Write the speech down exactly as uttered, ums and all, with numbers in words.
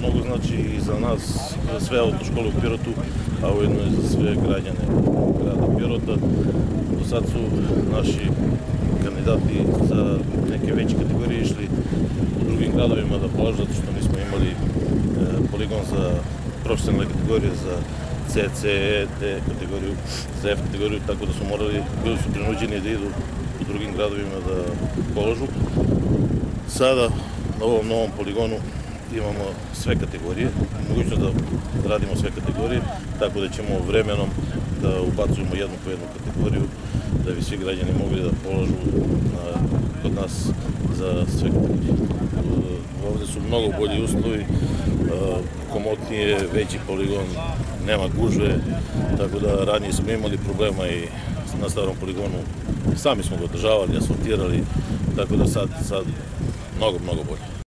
mnogo znači i za nas, za sve autoškole u Pirotu, a ujedno i za sve građane grada Pirota. Do sad su naši kandidati za neke veće kategorije išli u drugim gradovima da polažu, zato što nismo imali poligon za profesionalne kategorije, za C, C, E, D kategoriju, za F kategoriju, tako da su morali, bili su prinuđeni da idu u drugim gradovima da polažu. Sada na ovom novom poligonu imamo sve kategorije, mogućnost da radimo sve kategorije, tako da ćemo vremenom da ubacujemo jednu po jednu kategoriju, da bi svi građani mogli da polažu kod nas za sve kategorije. Ovde su mnogo bolji uslovi, komotnije, veći poligon, nema gužve, tako da ranije smo imali problema i na starom poligonu. Sami smo ga održavali, asfaltirali, tako da sad, sad mnogo, mnogo bolje.